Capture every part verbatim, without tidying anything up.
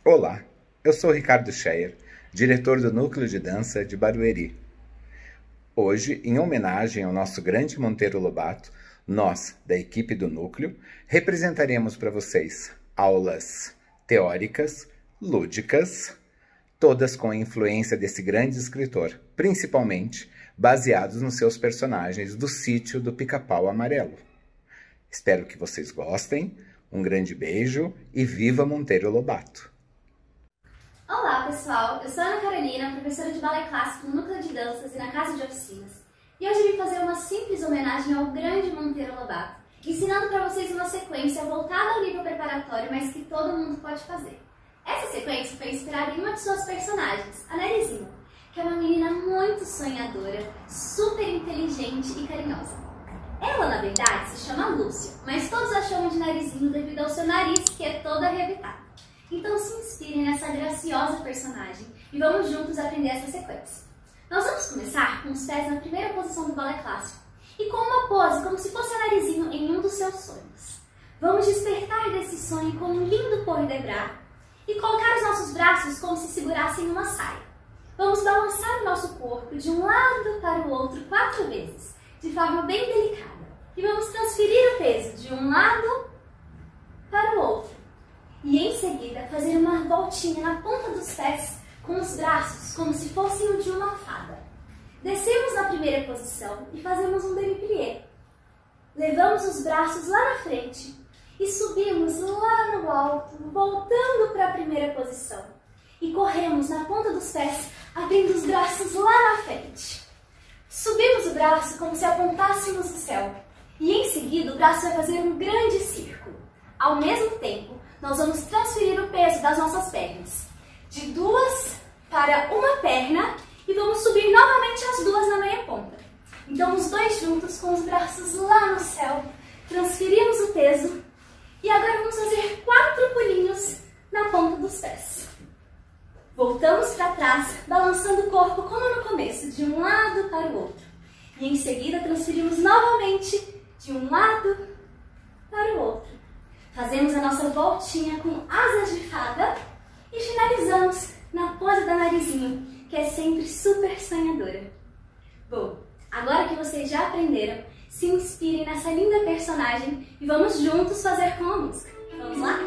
Olá, eu sou Ricardo Scheyer, diretor do Núcleo de Dança de Barueri. Hoje, em homenagem ao nosso grande Monteiro Lobato, nós, da equipe do Núcleo, representaremos para vocês aulas teóricas, lúdicas, todas com a influência desse grande escritor, principalmente baseados nos seus personagens do Sítio do Pica-Pau Amarelo. Espero que vocês gostem, um grande beijo e viva Monteiro Lobato! Olá pessoal, eu sou Ana Carolina, professora de balé clássico no Núcleo de Danças e na Casa de Oficinas. E hoje vim fazer uma simples homenagem ao grande Monteiro Lobato, ensinando para vocês uma sequência voltada ao nível preparatório, mas que todo mundo pode fazer. Essa sequência foi inspirada em uma de suas personagens, a Narizinho, que é uma menina muito sonhadora, super inteligente e carinhosa. Ela, na verdade, se chama Lúcia, mas todos a chamam de Narizinho devido ao seu nariz, que é todo arrebitado. Então se inspirem nessa graciosa personagem e vamos juntos aprender essa sequência. Nós vamos começar com os pés na primeira posição do balé clássico e com uma pose como se fosse a Narizinho em um dos seus sonhos. Vamos despertar desse sonho com um lindo corps de bras e colocar os nossos braços como se segurassem uma saia. Vamos balançar o nosso corpo de um lado para o outro quatro vezes, de forma bem delicada. E vamos transferir o peso de um lado para o outro. E em seguida fazer uma voltinha na ponta dos pés com os braços como se fossem o de uma fada. Descemos na primeira posição e fazemos um demi-plié. Levamos os braços lá na frente e subimos lá no alto, voltando para a primeira posição. E corremos na ponta dos pés, abrindo os braços lá na frente. Subimos o braço como se apontássemos o céu. E em seguida o braço vai fazer um grande círculo. Ao mesmo tempo, nós vamos transferir o peso das nossas pernas de duas para uma perna e vamos subir novamente as duas na meia ponta. Então, os dois juntos com os braços lá no céu, transferimos o peso e agora vamos fazer quatro pulinhos na ponta dos pés. Voltamos para trás, balançando o corpo como no começo, de um lado para o outro. E em seguida transferimos novamente de um lado para o outro. Fazemos a nossa voltinha com asas de fada e finalizamos na pose da Narizinho, que é sempre super sonhadora. Bom, agora que vocês já aprenderam, se inspirem nessa linda personagem e vamos juntos fazer com a música. Vamos lá?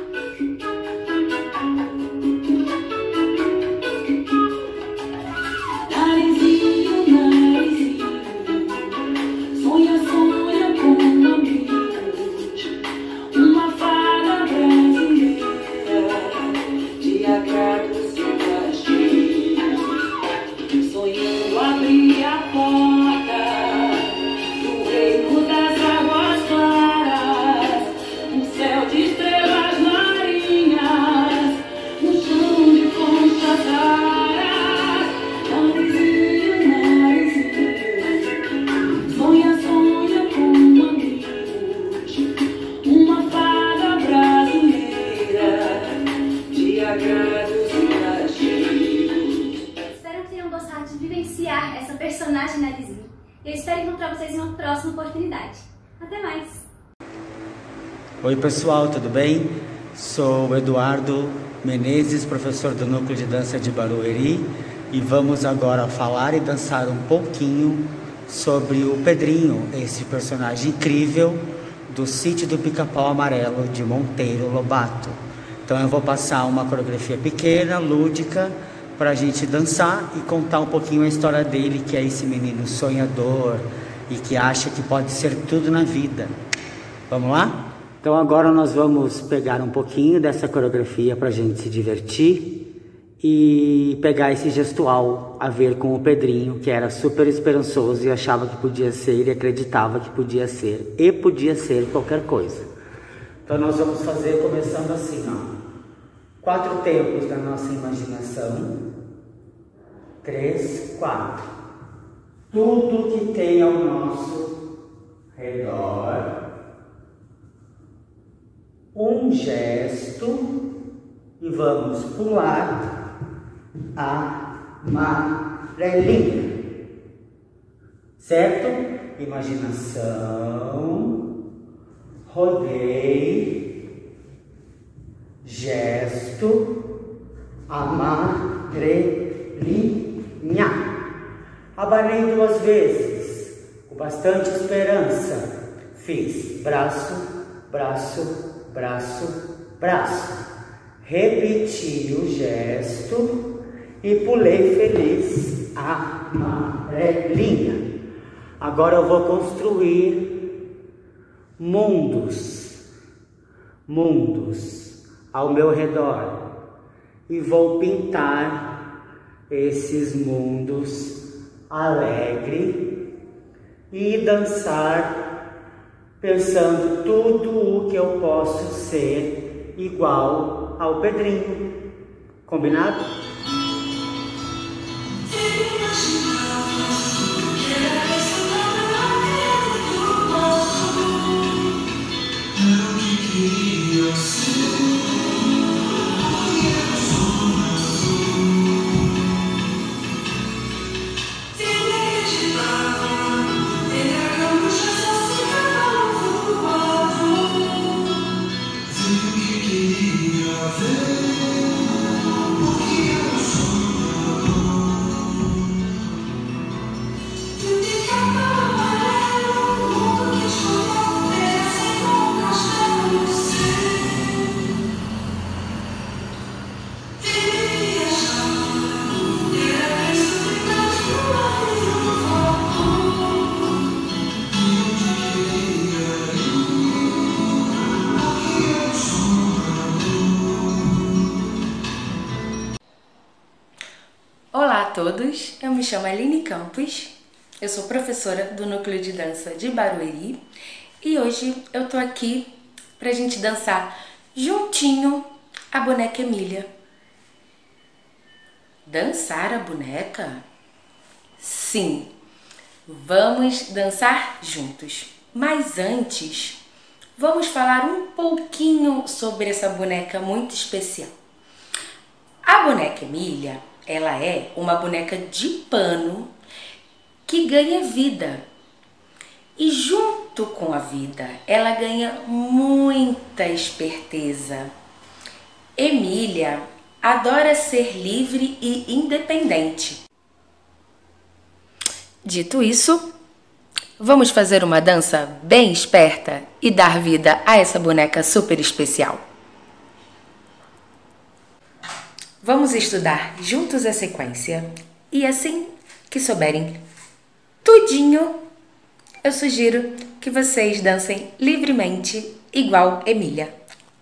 Essa personagem Narizinho. Eu espero encontrar vocês em uma próxima oportunidade. Até mais! Oi pessoal, tudo bem? Sou Eduardo Menezes, professor do Núcleo de Dança de Barueri e vamos agora falar e dançar um pouquinho sobre o Pedrinho, esse personagem incrível do Sítio do Pica-Pau Amarelo de Monteiro Lobato. Então eu vou passar uma coreografia pequena, lúdica, para a gente dançar e contar um pouquinho a história dele, que é esse menino sonhador e que acha que pode ser tudo na vida. Vamos lá? Então agora nós vamos pegar um pouquinho dessa coreografia para a gente se divertir e pegar esse gestual a ver com o Pedrinho, que era super esperançoso e achava que podia ser e acreditava que podia ser e podia ser qualquer coisa. Então nós vamos fazer começando assim, ó. Quatro tempos da nossa imaginação. Três, quatro. Tudo que tem ao nosso redor. Um gesto. E vamos pular a amarelinha. Certo? Imaginação. Rodeio. Gesto, amarelinha. Abanei duas vezes, com bastante esperança. Fiz braço, braço, braço, braço. Repeti o gesto e pulei feliz, amarelinha. Agora eu vou construir mundos, mundos ao meu redor e vou pintar esses mundos alegre e dançar pensando tudo o que eu posso ser igual ao Pedrinho. Combinado? Olá a todos, eu me chamo Aline Campos, eu sou professora do Núcleo de Dança de Barueri e hoje eu tô aqui pra gente dançar juntinho a boneca Emília. Dançar a boneca? Sim, vamos dançar juntos, mas antes vamos falar um pouquinho sobre essa boneca muito especial. A boneca Emília, ela é uma boneca de pano que ganha vida. E junto com a vida, ela ganha muita esperteza. Emília adora ser livre e independente. Dito isso, vamos fazer uma dança bem esperta e dar vida a essa boneca super especial. Vamos estudar juntos a sequência e assim que souberem tudinho, eu sugiro que vocês dancem livremente igual Emília.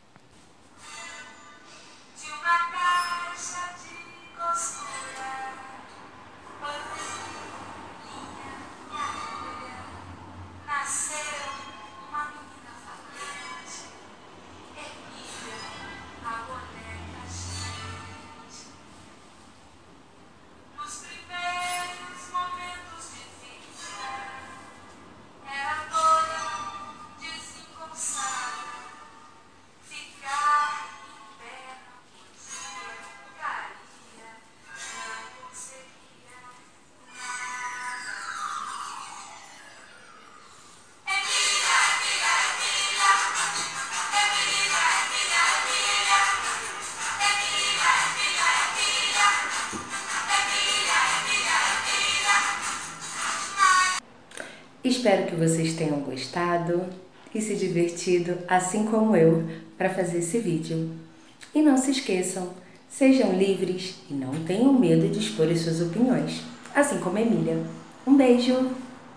Espero que vocês tenham gostado e se divertido, assim como eu, para fazer esse vídeo. E não se esqueçam, sejam livres e não tenham medo de expor as suas opiniões, assim como a Emília. Um beijo!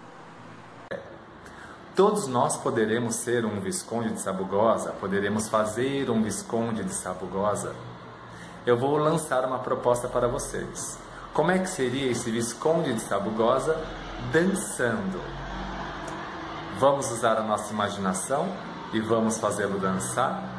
Todos nós poderemos ser um Visconde de Sabugosa, poderemos fazer um Visconde de Sabugosa. Eu vou lançar uma proposta para vocês. Como é que seria esse Visconde de Sabugosa dançando? Vamos usar a nossa imaginação e vamos fazê-lo dançar?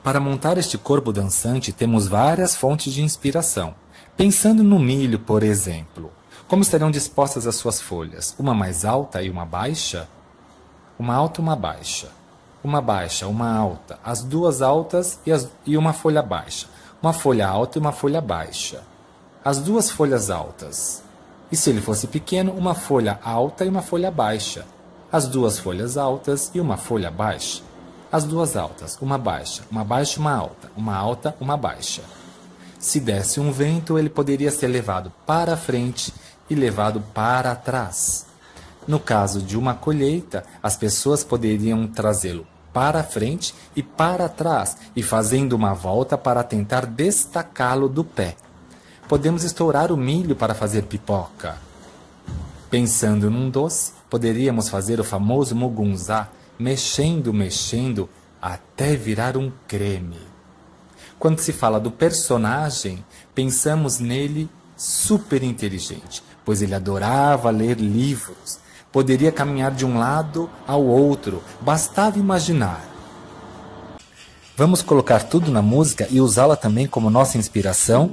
Para montar este corpo dançante, temos várias fontes de inspiração. Pensando no milho, por exemplo, como estariam dispostas as suas folhas? Uma mais alta e uma baixa? Uma alta e uma baixa. Uma baixa, uma alta. As duas altas e, as, e uma folha baixa. Uma folha alta e uma folha baixa. As duas folhas altas. E se ele fosse pequeno, uma folha alta e uma folha baixa. As duas folhas altas e uma folha baixa. As duas altas, uma baixa, uma baixa e uma alta, uma alta, uma baixa. Se desse um vento, ele poderia ser levado para frente e levado para trás. No caso de uma colheita, as pessoas poderiam trazê-lo para frente e para trás, e fazendo uma volta para tentar destacá-lo do pé. Podemos estourar o milho para fazer pipoca. Pensando num doce, poderíamos fazer o famoso mugunzá, mexendo, mexendo, até virar um creme. Quando se fala do personagem, pensamos nele super inteligente, pois ele adorava ler livros. Poderia caminhar de um lado ao outro, bastava imaginar. Vamos colocar tudo na música e usá-la também como nossa inspiração?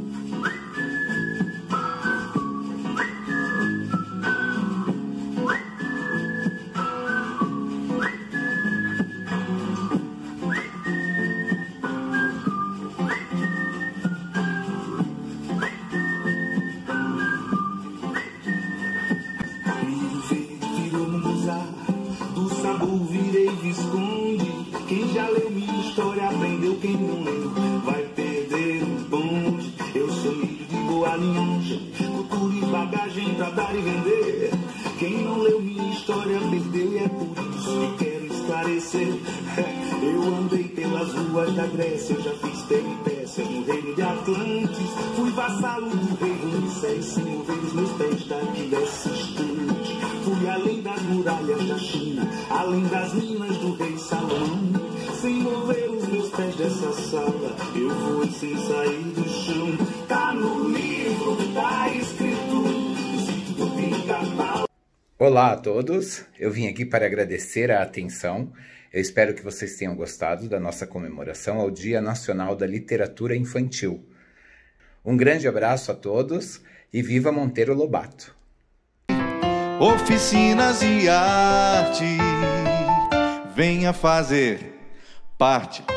Quem já leu minha história aprendeu, quem não leu vai perder o bonde. Eu sou milho de boa linhagem, cultura e bagagem pra dar e vender. Quem não leu minha história perdeu, e é por isso que quero esclarecer. Eu andei pelas ruas da Grécia, eu já fiz peripécias no reino de Atlantis. Fui vassalo do rei Ramsés, sem mover os meus pés daqui dessa estante. Fui além das muralhas da China, além das minas do rei Salomão. Sem mover os meus pés dessa sala, eu vou sem sair do chão. Tá no livro, tá escrito, se tu fica mal. Olá a todos, eu vim aqui para agradecer a atenção. Eu espero que vocês tenham gostado da nossa comemoração ao Dia Nacional da Literatura Infantil. Um grande abraço a todos e viva Monteiro Lobato! Oficinas de arte, venha fazer parte.